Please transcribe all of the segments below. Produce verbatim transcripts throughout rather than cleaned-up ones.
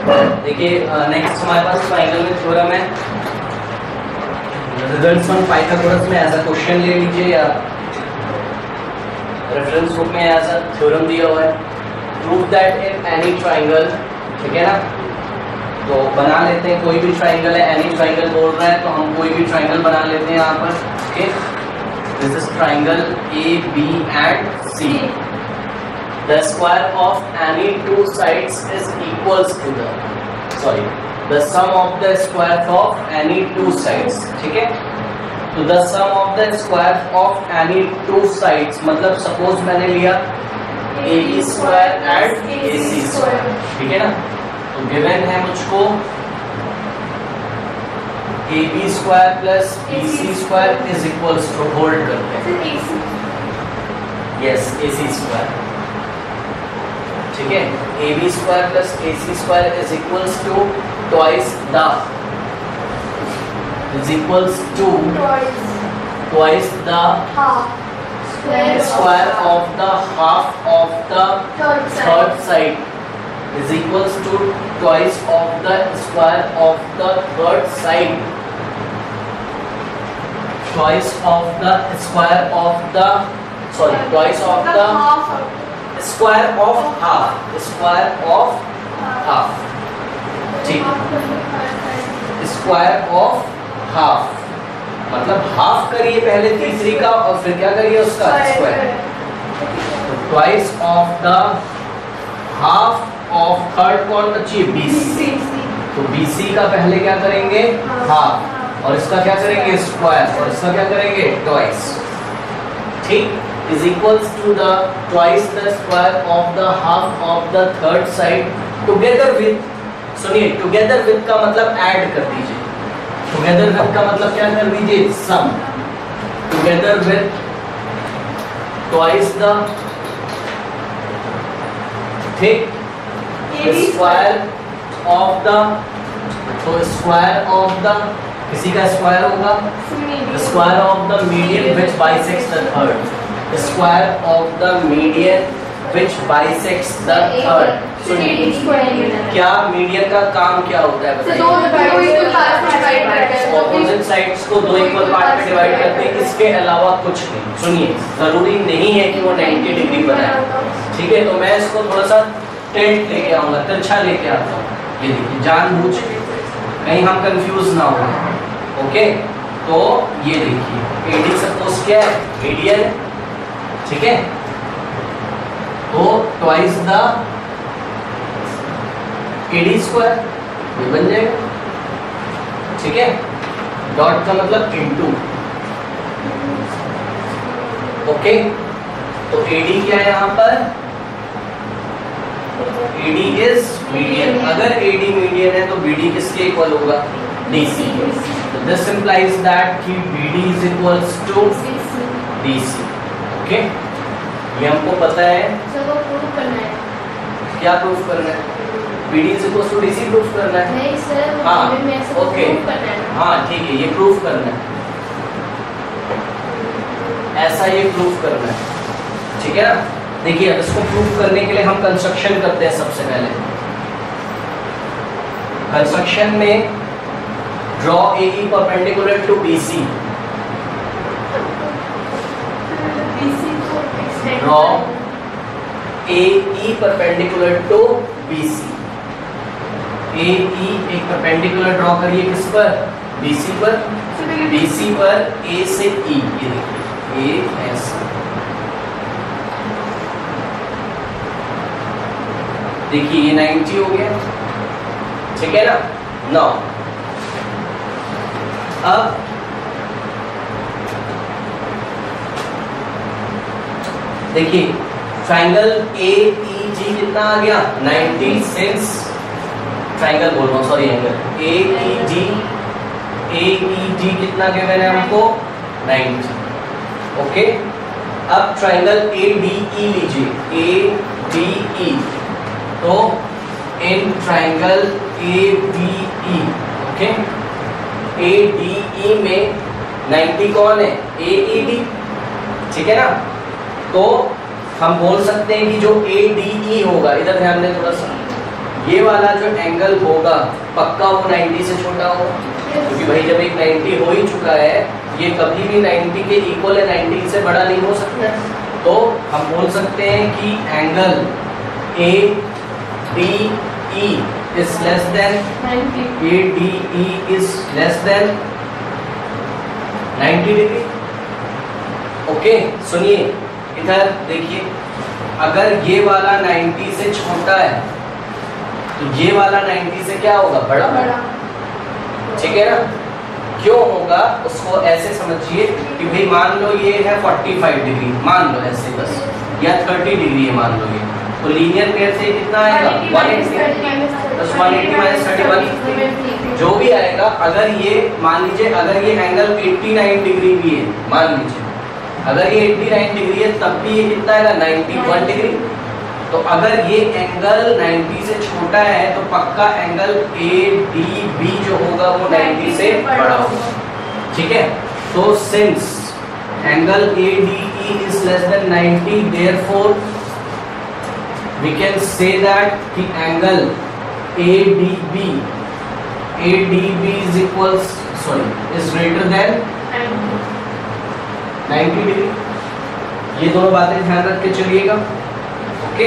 देखिए नेक्स्ट हमारे पास ट्राइंगल में थ्योरम है, रिजल्ट्स ऑन पाइथागोरस में ऐसा क्वेश्चन ले लीजिए या रेफरेंस बुक में ऐसा थ्योरम दिया हुआ है, prove that in any triangle, ठीक है ना। तो बना लेते हैं, कोई भी ट्राइंगल है, एनी ट्राइंगल बोल रहा है तो हम कोई भी ट्राइंगल बना लेते हैं यहाँ पर, okay. This is triangle A B and C. The square of any two sides is equals to the sorry the sum of the square of any two sides, ठीक है। तो the sum of the square of any two sides मतलब suppose मैंने लिया A B square and A C square, ठीक है ना। तो गिवन है मुझको A B square plus B C square is equals to, hold करते हैं, यस ए सी स्क्वायर, ठीक है। A B square plus A C square is equals to twice the is equals to twice the square of the half of the third side is equals to twice of the square of the third side, twice of the square of the sorry twice of the square of half, square of half, ठीक, square of half मतलब half करिए पहले तीसरी का और फिर क्या करिए उसका square, twice of the half of third कौन बची, बीसी। तो बीसी का पहले क्या करेंगे, हाफ, और इसका क्या करेंगे, स्क्वायर, और इसका क्या करेंगे, ट्वाइस, ठीक। Is equals to the twice the square of the half of the third side together with, सुनिए टुगेदर विद का मतलब ऐड कर दीजिए, टुगेदर विद का मतलब क्या कर दीजिए, sum, together with twice the, ठीक, स्क्वायर ऑफ द, तो स्क्वायर ऑफ द किसी का स्क्वायर होगा, square of the median which bisects the third, square of the median which bisects the third. सुनिए क्या मीडियन का काम क्या होता है बताइए, ऑपोजिट साइड्स को दो इक्वल पार्ट में डिवाइड करते हैं, इसके अलावा कुछ नहीं। सुनिए जरूरी नहीं है कि वो नाइंटी डिग्री बनाए, ठीक है। तो मैं इसको थोड़ा सा टेंट लेके आऊंगा, तिरछा लेके आता हूँ, ये देखिए जानबूझ के कहीं हम कंफ्यूज ना हो, ओके। तो ये देखिए एडी सपोज क्या है, एडियन, ठीक है। तो ट्वाइस द एडी स्क्वायर ये बन जाएगा, ठीक है। डॉट का मतलब इनटू, ओके। तो एडी क्या है यहाँ पर, A D is मीडियन, अगर A D मीडियन है तो B D किसके इक्वल होगा, D C। तो दिस implies that कि B D is equals to D C, okay. ये हमको पता है, सबको प्रूव करना है, क्या प्रूफ करना है, B D is equals to D C proof करना है, नहीं सर, हाँ ओके, हाँ ठीक है, ये प्रूफ करना है, ऐसा ये प्रूफ करना है, ठीक है ना। देखिए अब इसको प्रूफ करने के लिए हम कंस्ट्रक्शन करते हैं। सबसे पहले कंस्ट्रक्शन में draw A E perpendicular to B C, draw A E perpendicular to B C, A E एक परपेंडिकुलर ड्रॉ करिए किस पर, बी सी पर, बी सी पर ए से ई, ये देखिए ए ऐसे, देखिए ये नाइंटी हो गया, ठीक है ना। नौ अब देखिए ट्राइंगल ए ई जी कितना आ गया, नाइंटी, सिंस ट्राइंगल बोल रहा हूँ सॉरी एंगल ए ई जी, ए ई जी कितना गिवन है हमको, नाइंटी, ओके। अब ट्राइंगल ए डी ई लीजिए, ए डी ई, तो in triangle A B E, okay, A D E में नाइंटी कौन है, ए ई डी, ठीक है ना। तो हम बोल सकते हैं कि जो ए डी ई होगा, इधर ध्यान दें थोड़ा सा, ये वाला जो एंगल होगा पक्का वो नाइंटी से छोटा होगा, क्योंकि भाई जब एक नाइंटी हो ही चुका है, ये कभी भी नाइंटी के इक्वल है, नाइंटी से बड़ा नहीं हो सकता। तो हम बोल सकते हैं कि angle A D E is less than A D E is less than ninety degree. Okay, सुनिए इधर देखिए, अगर ये वाला नाइंटी से छोटा है तो ये वाला नाइंटी से क्या होगा, बड़ा बड़ा, ठीक है ना। क्यों होगा उसको ऐसे समझिए कि भाई मान लो ये है पैंतालीस डिग्री, मान लो ऐसे बस, या तीस डिग्री है मान लो ये, तो लीनियर पेयर से कितना आएगा एक सौ अस्सी प्लस एक सौ अस्सी माइनस इकतीस, जो भी आएगा। अगर ये मान लीजिए अगर ये एंगल नवासी डिग्री भी है, मान लीजिए अगर ये नवासी डिग्री है तब भी ये कितना आएगा इक्यानवे डिग्री। तो अगर ये एंगल नब्बे से छोटा है तो पक्का एंगल ए डी बी जो होगा वो नब्बे से बड़ा होगा, ठीक है। तो since angle A D E is less than ninety, therefore we can say that कि angle A D B A D B is equals sorry is greater than ninety degree. ये दोनों बातें ध्यान रख के चलिएगा, ओके।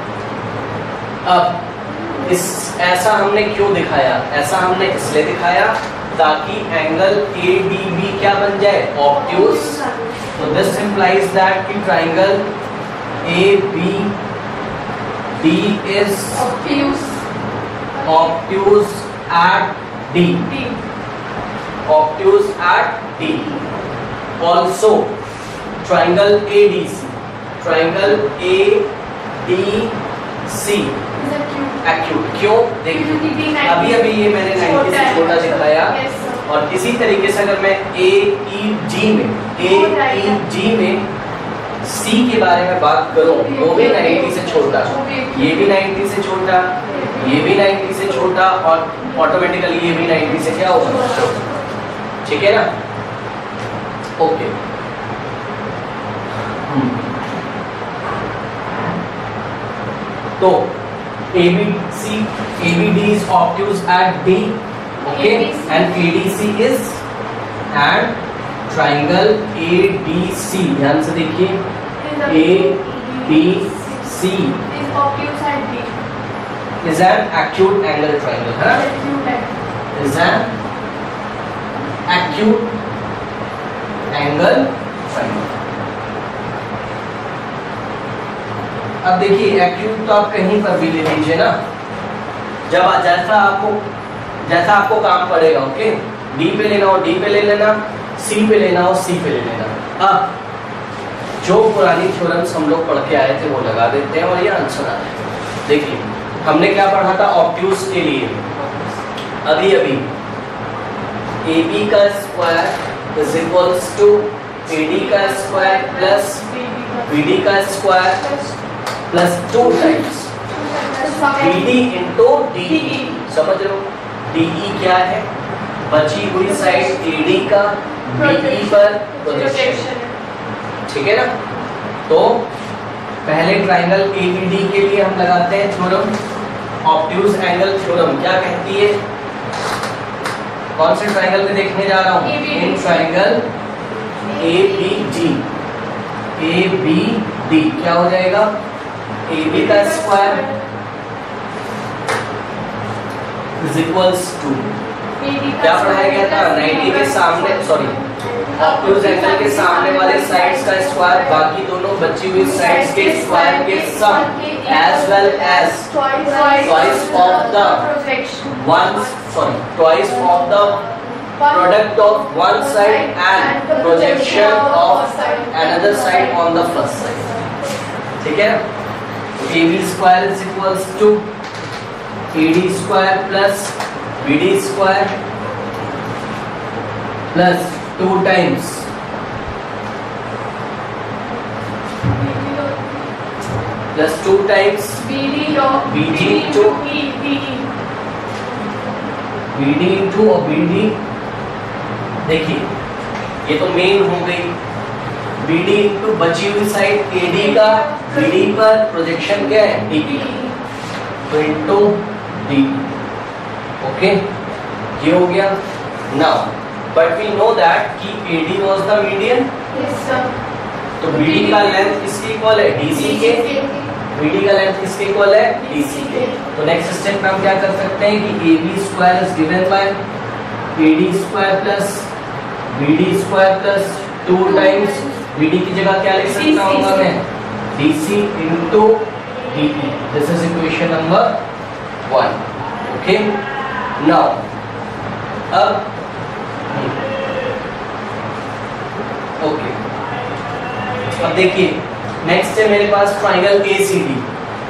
अब इस ऐसा हमने क्यों दिखाया, ऐसा हमने इसलिए दिखाया ताकि एंगल ए डी बी क्या बन जाए, ऑब्ट्यूज। तो दिस इंप्लाइज दैट कि triangle A B D is obtuse obtuse at D obtuse at D. Also triangle A D C triangle A D C acute. क्यों, देखिए अभी अभी ये मैंने नब्बे से छोटा दिखाया, और इसी तरीके से अगर मैं ए ई जी में ए ई जी में सी के बारे में बात करूं, वो भी नब्बे से छोटा, ये भी नब्बे से छोटा, ये भी नब्बे से छोटा, और ऑटोमेटिकली ये भी नब्बे से क्या होगा, ठीक है ना। ओके, तो A B C A B D is obtuse at D, okay, and A D C is and triangle A D C, ध्यान से देखिए A B C is obtuse at D is an acute angle triangle, है ना, is an acute angle triangle। अब देखिए acute तो आप कहीं पर भी ले लीजिए ना, जब जैसा आपको जैसा आपको काम पड़ेगा, ओके। डी पे लेना हो डी पे ले लेना, सी पे लेना हो सी पे ले लेना। अब जो पुरानी थ्योरम्स हम लोग पढ़ के आए थे वो लगा देते हैं और ये आंसर आ जाएगा। देखिए हमने क्या पढ़ा था ऑब्ट्यूज के लिए, अभी अभी ए बी का square is equals to A D का स्क्वायर प्लस बी डी का square plus two times B D into D E. समझ रहे हो, डी ई क्या है, बची हुई साइड ए डी का बी ई पर प्रोजेक्शन, ठीक है ना। तो पहले ट्राइंगल ए बी डी के लिए हम लगाते हैं थ्योरम, ऑब्ट्यूज एंगल थ्योरम। क्या कहती है, कौन से ट्राइंगल में देखने जा रहा हूँ, in triangle A B D A B D क्या हो जाएगा, ए बी का स्क्वायर इज इक्वल्स टू, क्या पढ़ाया गया था, नब्बे के सामने सॉरी ऑब्ट्यूज एंगल के सामने वाले साइड्स का स्क्वायर बाकी दोनों बची हुई साइड्स के स्क्वायर के sum as well as twice of the one sorry twice of the product of one side and projection of another side on the first side, ठीक है। A B square is equals to A D square plus B D square plus two times plus two times B D log B D into E D E B D into और B D। देखिए ये तो main हो गई, B D into बची हुई side A D का B D पर प्रोजेक्शन क्या है डी, तो इंटू डी। ओके, ये हो गया। Now but we know that कि A D was the median, Yes, sir. तो B D का लेंथ किसके इक्वल है? D C के। B D का लेंथ किसके इक्वल है? D C के। तो नेक्स्ट स्टेप में हम क्या कर सकते हैं कि A B square is given by A D square plus B D square plus two times B D की जगह क्या लिख सकता हूँ मैं? D C into D E। This is equation number one. Okay, now अब ओके, अब देखिए नेक्स्ट है मेरे पास triangle A C D।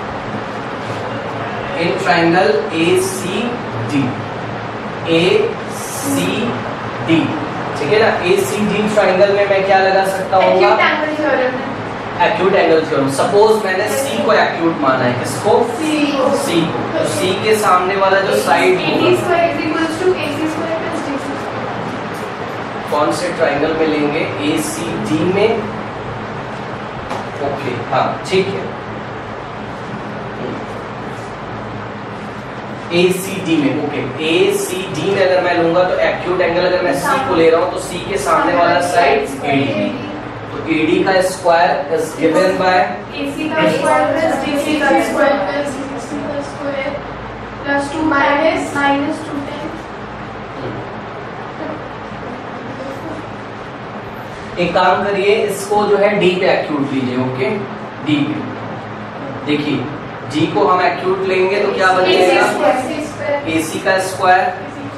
In triangle A C D, A C D, ठीक है ना। A C D ट्राइंगल में मैं क्या लगा सकता हूँ? Acute angle theorem है। Acute angle theorem. सपोज मैंने C को एक्यूट माना है, किसको? C को। C को। तो C के सामने वाला जो side A D square is equals to A C square plus D C square। कौन से ट्राइंगल में लेंगे? A C D में। ओके, हाँ ठीक है, A C D में। ओके, A C D में अगर मैं लूंगा तो एक्यूट एंगल अगर मैं C को ले रहा हूँ तो C के सामने वाला साइड A D, तो A D का square is given by A C का स्क्वायर प्लस D C का स्क्वायर प्लस D C का square plus two minus minus two times. एक काम करिए, इसको जो है D पे एक्यूट लीजिए। ओके, D पे देखिए, G को हम एक्यूट लेंगे तो क्या बनेगा? A C का स्क्वायर।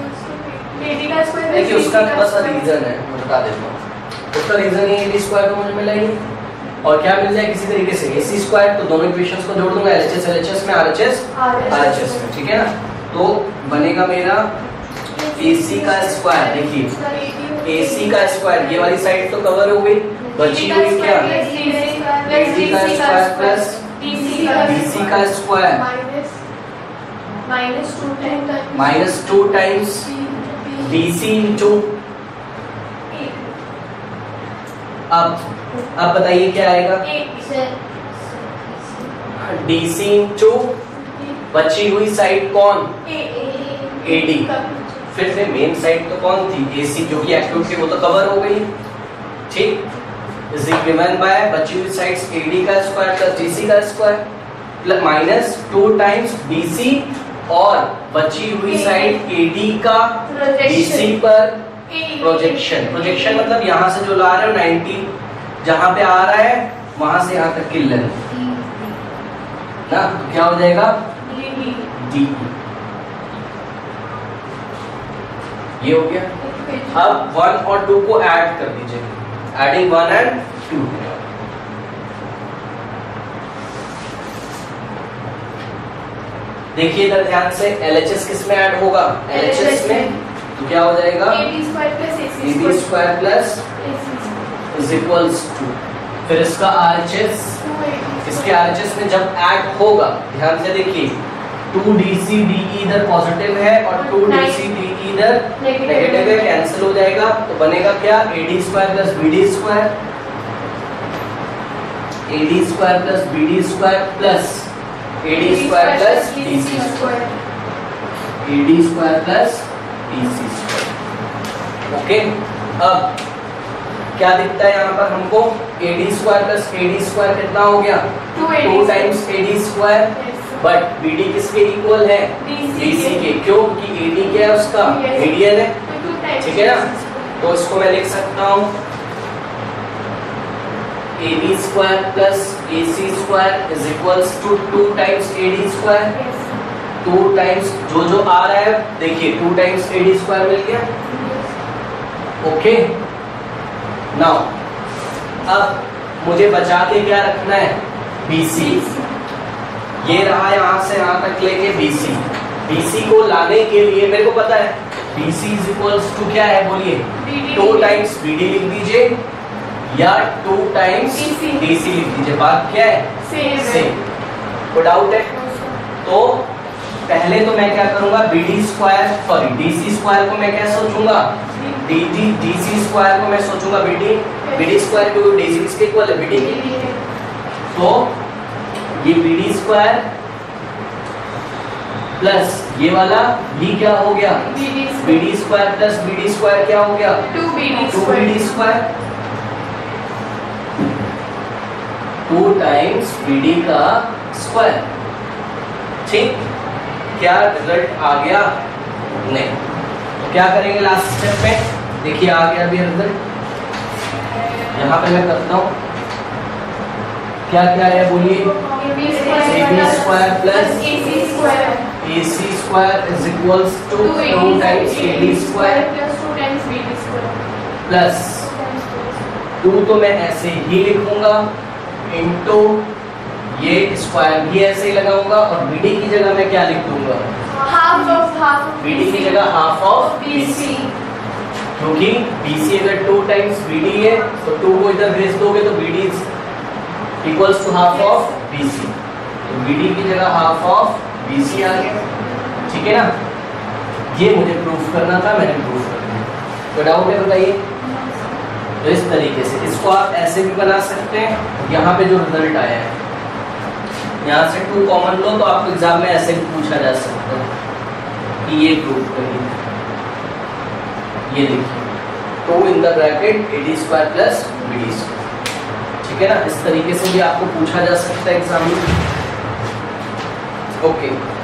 देखिए उसका थोड़ा सा रीजन है, मैं बता देता हूँ। उसका रीजन ये A D स्क्वायर तो मुझे मिला ही, और क्या मिल जाए किसी तरीके से A C स्क्वायर, तो दोनों इक्वेशंस को जोड़ दूंगा, L H S L H S में, R H S R H S में, ठीक है ना। तो बनेगा मेरा A C का स्क्वायर। देखिए A C का स्क्वायर, ये वाली साइड तो कवर हो गई, बची हुई क्या? A D का स्क्वायर प्लस D C का square minus two times minus two times D C into. अब अब बताइए क्या आएगा? D C इंटू बची हुई साइड कौन? A D। फिर से मेन साइड तो कौन थी? A C, जो कि एक्यूट थी, वो तो कवर हो गई, ठीक। इज गिवन बाय बची हुई साइड्स A D का स्क्वायर प्लस D C का square plus minus two times D C, और बची हुई साइड A D का D C पर प्रोजेक्शन। प्रोजेक्शन मतलब यहाँ से जो ला रहे हो नाइंटी, जहां पे आ रहा है वहां से यहाँ तक की लेंथ ना, तो क्या हो जाएगा? D। ये हो गया। अब वन और टू को ऐड कर दीजिए, एडिंग वन एंड टू। देखिए इधर ध्यान से, L H S किस में ऐड होगा? L H S में, तो क्या हो जाएगा? A B square plus A C A B square plus is equals to, फिर इसका R H S, इसके R H S में जब ऐड होगा, ध्यान से देखिए, two D C D E इधर पॉजिटिव है और two D C D E इधर नेगेटिव है, कैंसिल हो जाएगा, तो बनेगा क्या? A D square plus B D square, A D square plus B D square plus A D square plus D C square, A D square plus D C square. Okay, अब क्या दिखता है यहाँ पर हमको? A D square plus A D square कितना हो गया? Two times A D square, but B D किसके इक्वल है? D C के। क्यों? कि A D क्या है? उसका मीडियन है, ठीक है ना। तो इसको मैं लिख सकता हूँ A B square plus A C square is equals to two times A D square, two times जो जो आ रहा है, देखिए two times A D square मिल गया। ओके, नाउ अब मुझे बचा के क्या रखना है? B C। ये रहा यहाँ से यहाँ तक लेके B C। B C को लाने के लिए मेरे को पता है B C is equals to क्या है? बोलिए, टू टाइम्स B D लिख दीजिए या टू टाइम्स D C लिख दीजिए, बात क्या है? सेम। कोई डाउट है? तो पहले तो मैं क्या करूंगा? B D square sorry D C square को मैं क्या सोचूंगा? D D D C square को मैं सोचूंगा B D, B D square को D C किसके इक्वल है? B D की। तो ये B D स्क्वायर प्लस ये वाला b क्या हो गया, bd bd square plus bd square क्या हो गया, two bd two bd square, two times bd का स्क्वायर। ठीक, क्या रिजल्ट आ गया? नहीं। तो क्या करेंगे लास्ट स्टेप में? देखिए आ गया अभी रिजल्ट, यहाँ पे मैं करता हूँ। क्या क्या है बोलिए? ab square plus ac square ac square is equals to two times ad square plus two times bd square plus two तो मैं ऐसे ही लिखूंगा इनटू ये स्क्वायर भी ऐसे ही लगाऊंगा और bd की जगह मैं क्या लिख दूंगा? हाफ ऑफ हाफ bd की जगह हाफ ऑफ bc, क्योंकि bc अगर टू टाइम्स bd है तो टू को इधर भेज दोगे तो bd equals to half of bc, तो bd की जगह हाफ ऑफ bc आ गया। ठीक है ना, ये मुझे प्रूफ करना था, मैंने प्रूफ कर दिया। तो डाउट है बताइए? तो इस तरीके से इसको आप ऐसे भी बना सकते हैं। यहाँ पे जो रिजल्ट आया है, यहाँ से टू कॉमन लो तो आपको एग्जाम में ऐसे भी पूछा जा सकता है कि ये प्रूफ करिए। ये देखिए two in the bracket ad square plus bd square. ठीक है ना, इस तरीके से भी आपको पूछा जा सकता है एग्जाम में। ओके।